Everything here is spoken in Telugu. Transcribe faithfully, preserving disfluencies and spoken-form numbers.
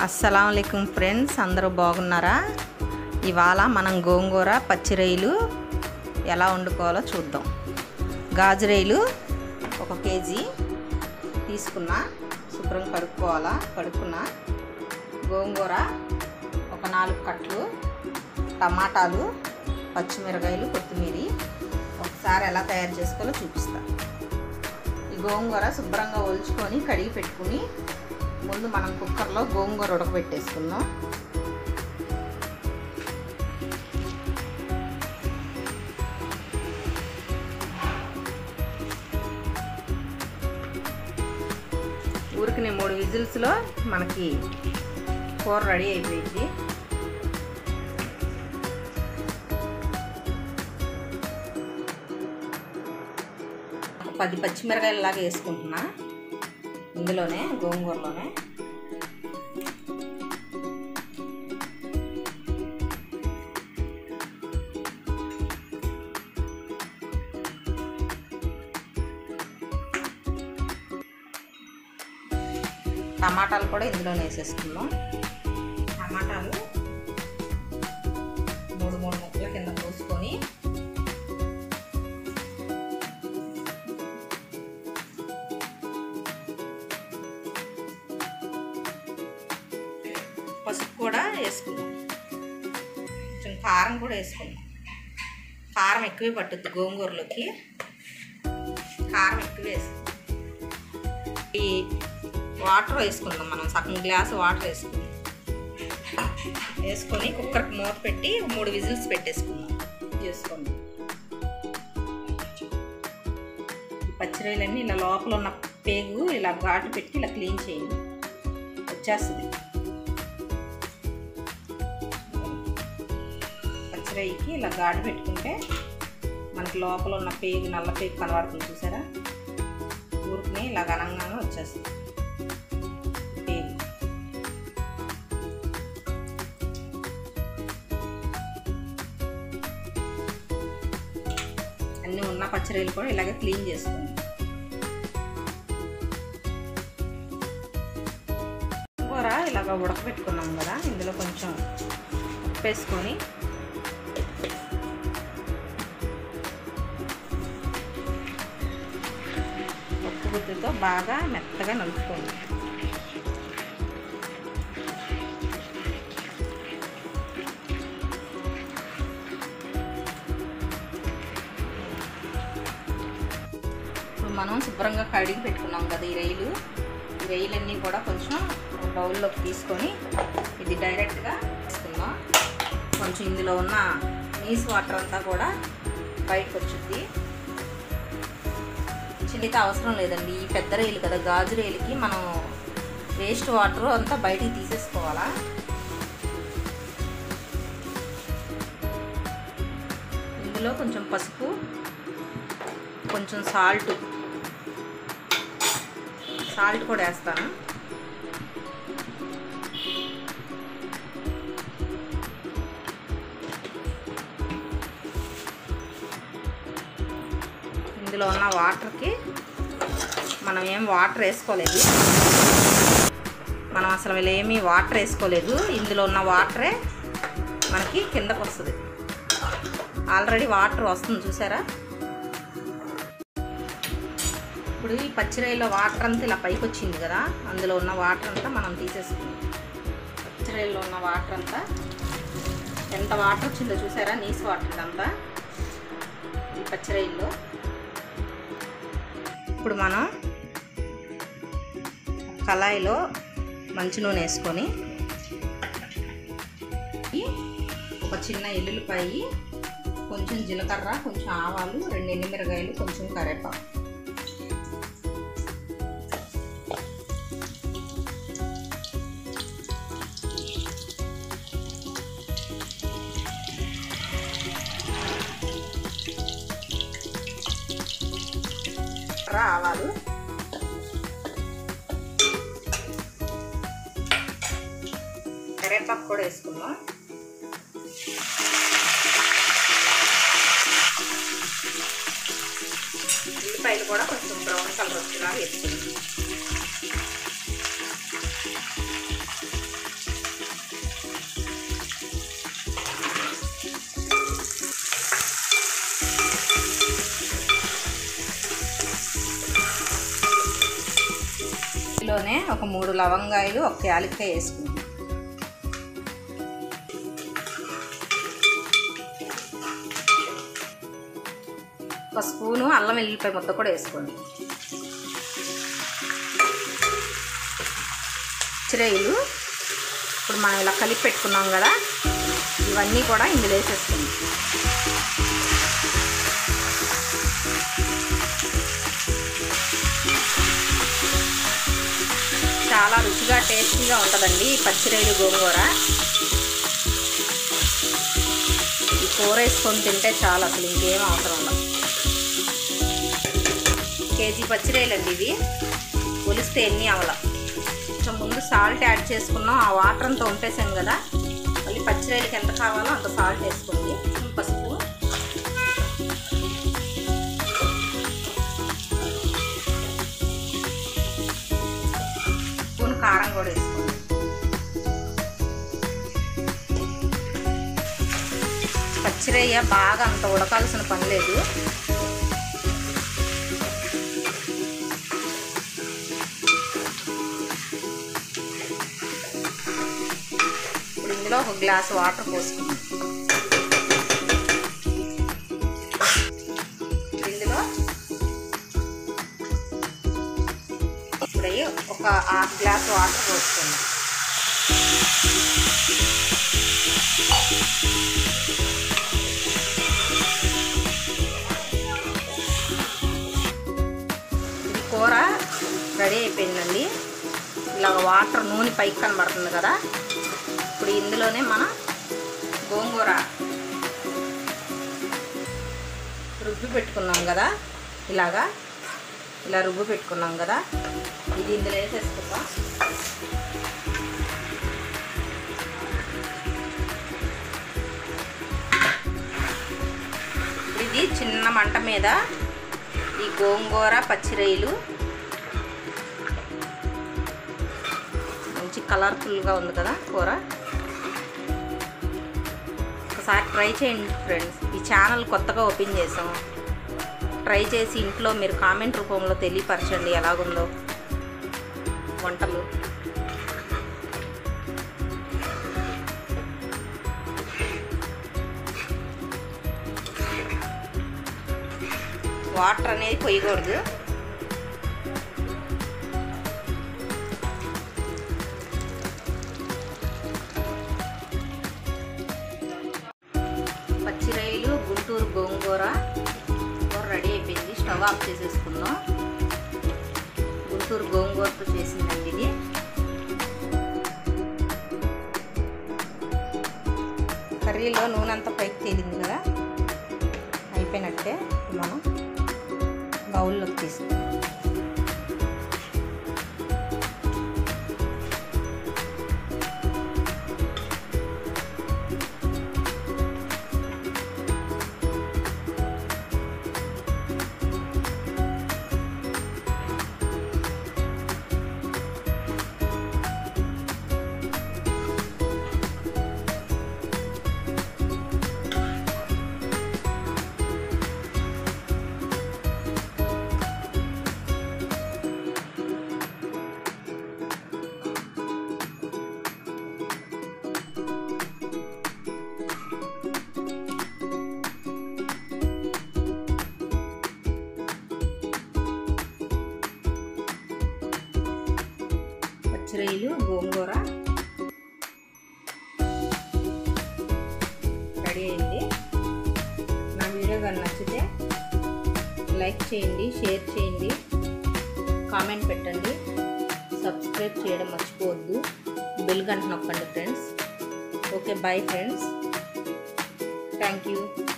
అస్సలాముఅలైకుం ఫ్రెండ్స్, అందరూ బాగున్నారా? ఇవాళ మనం గోంగూర పచ్చి రొయ్యలు ఎలా వండుకోవాలో చూద్దాం. గాజు రొయ్యలు ఒక కేజీ తీసుకున్నా, శుభ్రం కడుక్కోవాలా. కడుక్కున్న గోంగూర ఒక నాలుగు కట్లు, టమాటాలు, పచ్చిమిరకాయలు, కొత్తిమీర. ఒకసారి ఎలా తయారు చేసుకోవాలో చూపిస్తా. ఈ గోంగూర శుభ్రంగా ఒలుచుకొని కడిగి పెట్టుకుని ముందు మనం కుక్కర్లో గోంగూర ఉడకబెట్టేసుకుందాం. ఊరికి మూడు విజిల్స్లో మనకి కూర రెడీ అయిపోయింది. ఒక పది పచ్చిమిరకాయలు లాగా వేసుకుంటున్నా ఇందులోనే, గోంగూరలోనే. టమాటాలు కూడా ఇందులోనే వేసేసుకుందాం. టమాటాలు మూడు మూడు ముక్కల కింద పోసుకొని పసుపు కూడా వేసుకుందాం. కొంచెం కారం కూడా వేసుకుందాం. కారం ఎక్కువే పట్టుద్ది గోంగూరలోకి, కారం ఎక్కువ వేసుకుందాం. ఈ వాటర్ వేసుకుందాం. మనం సగం గ్లాసు వాటర్ వేసుకుందాం. వేసుకొని కుక్కర్కి మూత పెట్టి మూడు విజిల్స్ పెట్టేసుకుందాం. చేసుకుందాం. ఈ పచ్చిరొయ్యలన్నీ ఇలా లోపల ఉన్న పేగు ఇలా ఘాటు పెట్టి ఇలా క్లీన్ చేయండి, వచ్చేస్తుంది. పచ్చిరొయ్యకి ఇలా ఘాటు పెట్టుకుంటే మనకి లోపల ఉన్న పేగు, నల్ల పేగు కనబడుతుంది చూసారా? ఊరికి ఇలా ఘనంగానే వచ్చేస్తుంది. అన్నీ ఉన్న పచ్చిరొయ్యలు కూడా ఇలాగే క్లీన్ చేసుకోండి. కూర ఇలాగ ఉడకబెట్టుకున్నాం కదా, ఇందులో కొంచెం ఉప్పు వేసుకొని ఉప్పు గుత్తితో బాగా మెత్తగా నలుపుకోండి. మనం శుభ్రంగా కడిగి పెట్టుకున్నాం కదా ఈ రొయ్యలు. ఈ రొయ్యలన్నీ కూడా కొంచెం బౌల్లోకి తీసుకొని ఇది డైరెక్ట్గా వేసుకుందాం. కొంచెం ఇందులో ఉన్న నీసు వాటర్ అంతా కూడా బయటకు వచ్చింది. చిన్నైతే అవసరం లేదండి. ఈ పెద్ద రొయ్యలు కదా, గాజు రొయ్యలకి మనం వేస్ట్ వాటర్ అంతా బయటికి తీసేసుకోవాలా. ఇందులో కొంచెం పసుపు, కొంచెం సాల్ట్ సాల్ట్ కూడా వేస్తాను. ఇందులో ఉన్న వాటర్కి మనం ఏం వాటర్ వేసుకోలేదు. మనం అసలు వీళ్ళు ఏమీ వాటర్ వేసుకోలేదు. ఇందులో ఉన్న వాటరే మనకి కిందకు వస్తుంది. ఆల్రెడీ వాటర్ వస్తుంది చూసారా? ఇప్పుడు ఈ పచ్చిరొయ్యలో వాటర్ అంతా ఇలా పైకి వచ్చింది కదా, అందులో ఉన్న వాటర్ అంతా మనం తీసేసుకుందాం. పచ్చిరొయ్యలో ఉన్న వాటర్ అంతా ఎంత వాటర్ వచ్చిందో చూసారా? నీసు వాటర్ అంతా ఈ పచ్చిరొయ్యలో. ఇప్పుడు మనం కళాయిలో మంచి నూనె వేసుకొని ఒక చిన్న ఎల్లుల్లిపాయి, కొంచెం జీలకర్ర, కొంచెం ఆవాలు, రెండు ఎండుమిరకాయలు, కొంచెం కరివేపాకు, ఆవాలు, కరివేపాకు కూడా వేసుకుందాం. ఉల్లిపాయలు కూడా కొంచెం బ్రౌన్ కలర్ వచ్చేలా వేసుకుందాం. ఇందులోనే ఒక మూడు లవంగాయలు ఒక యాలక్కాయ వేసుకుందాం. ఒక స్పూను అల్లం వెల్లుల్లిపాయ ముద్ద కూడా వేసుకోండి. పచ్చిరొయ్యలు ఇప్పుడు మనం ఇలా కలిపి పెట్టుకున్నాం కదా, ఇవన్నీ కూడా ఇందులో వేసేసుకుందాం. చాలా రుచిగా టేస్టీగా ఉంటుందండి ఈ పచ్చిరొయ్యలు గోంగూర. ఈ కూర వేసుకొని తింటే చాలా, అసలు ఇంకేం అవసరం లేదు. కేజీ పచ్చిరొయ్యలు అండి ఇవి. ఒలిస్తే ఎన్ని అవల. కొంచెం ముందు సాల్ట్ యాడ్ చేసుకున్నాం, ఆ వాటర్ అంతా ఉంటేసాం కదా. మళ్ళీ పచ్చిరొయ్యలకి ఎంత కావాలో అంత సాల్ట్ వేసుకోండి. పసుపు, స్పూన్ కారం కూడా వేసుకోండి. పచ్చిరొయ్య బాగా అంత ఉడకాల్సిన పని లేదు. ఇప్పుడు ఇందులో ఒక గ్లాస్ వాటర్ పోసుకుందాం. ఇందులో ఇప్పుడు ఒక హాఫ్ గ్లాస్ వాటర్ పోసుకుందాం. ఇది కూర రెడీ అయిపోయిందండి. ఇలాగ వాటర్ నూనె పైకి కనబడుతుంది కదా. ఇప్పుడు ఇందులోనే మన గోంగూర రుబ్బి పెట్టుకున్నాం కదా, ఇలాగా ఇలా రుబ్బు పెట్టుకున్నాం కదా, ఇది ఇందులో వేసేసుకుందాం. ఇది చిన్న మంట మీద ఈ గోంగూర పచ్చిరొయ్యలు మంచి కలర్ఫుల్గా ఉంది కదా కూర. ఒకసారి ట్రై చేయండి ఫ్రెండ్స్. ఈ ఛానల్ కొత్తగా ఓపెన్ చేసాం. ట్రై చేసి ఇంట్లో మీరు కామెంట్ రూపంలో తెలియపరచండి ఎలాగుందో వంటలు. వాటర్ అనేది పోయకూడదు. పచ్చిరొయ్యలు గుంటూరు గోంగూర కూర రెడీ అయిపోయింది. స్టవ్ ఆఫ్ చేసేసుకుందాం. గుంటూరు గోంగూరతో చేసిందండి ఇది. కర్రీలో నూనె అంతా పైకి తేలింది కదా, అయిపోయినట్టే. మనం బౌల్లోకి తీసుకుందాం. పచ్చిరొయ్యలు గోంగూర రెడీ అయింది. నా వీడియో కానీ నచ్చితే లైక్ చేయండి, షేర్ చేయండి, కామెంట్ పెట్టండి, సబ్స్క్రైబ్ చేయడం మర్చిపోవద్దు, బెల్ గంట నొక్కండి friends. Okay, bye friends. Thank you.